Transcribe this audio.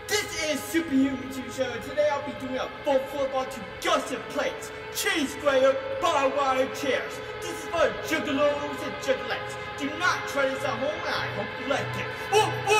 This is Superhuman TV Show, and today I'll be doing a full flip onto gusset plates, cheese grater, barbed wire chairs. This is for juggalos and juggalettes. Do not try this at home, and I hope you like it.